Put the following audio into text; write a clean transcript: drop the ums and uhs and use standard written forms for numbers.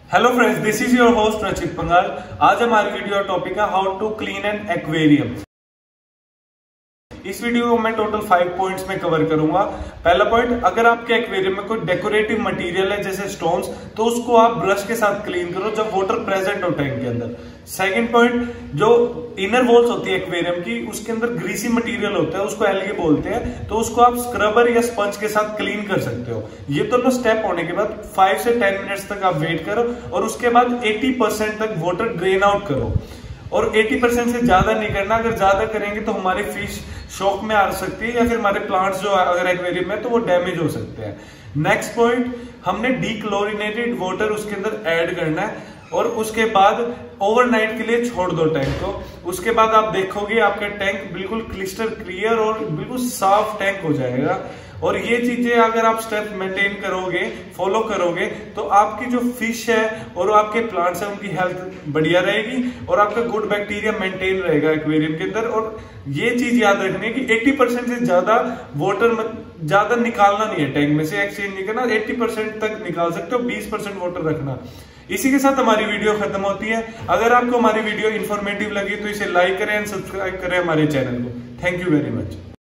Hello friends, this is your host Rachit Pangal. आज हमारी video topic है how to clean an aquarium. इस वीडियो को मैं टोटल 5 पॉइंट्स में कवर करूंगा। पहला पॉइंट, अगर आपके एक्वेरियम में कोई डेकोरेटिव मटेरियल है जैसे स्टोन्स, तो उसको आप ब्रश के साथ क्लीन करो जब वाटर प्रेजेंट हो टैंक के अंदर। सेकंड पॉइंट, जो इनर वॉल्स होती है एक्वेरियम की, उसके अंदर ग्रीसी मटेरियल होता है, उसको एल्गे बोलते हैं, तो उसको आप स्क्रबर या स्पंज के साथ क्लीन कर सकते हो। ये दोनों स्टेप होने के बाद 5 से 10 मिनट्स तक आप वेट करो और उसके बाद 80% तक वाटर ड्रेन आउट करो। और 80% से ज्यादा नहीं करना, अगर ज्यादा करेंगे तो हमारी फिश शॉक में आ सकती है या फिर हमारे प्लांट्स जो अगर एक्वेरियम में तो वो डैमेज हो सकते हैं। नेक्स्ट पॉइंट, हमने डीक्लोरिनेटेड वाटर उसके अंदर ऐड करना है और उसके बाद ओवरनाइट के लिए छोड़ दो टैंक को। उसके बाद आप देखोगे आपका टैंक बिल्कुल क्लिस्टर क्लियर और बिल्कुल साफ टैंक हो जाएगा। और ये चीजें अगर आप स्टेप मेंटेन करोगे, फॉलो करोगे, तो आपकी जो फिश है और आपके प्लांट्स है उनकी हेल्थ बढ़िया रहेगी और आपका गुड बैक्टीरिया मेंटेन रहेगा एक्वेरियम के अंदर। और ये चीज याद रखनी है कि 80% से ज्यादा वाटर ज्यादा निकालना नहीं है टैंक में से, एक्सचेंज नहीं करना। 80% तक निकाल सकते हो, 20% वाटर रखना। इसी के साथ हमारी वीडियो खत्म होती है। अगर आपको हमारी वीडियो इंफॉर्मेटिव लगी तो इसे लाइक करें एंड सब्सक्राइब करें हमारे चैनल को। Thank you very much.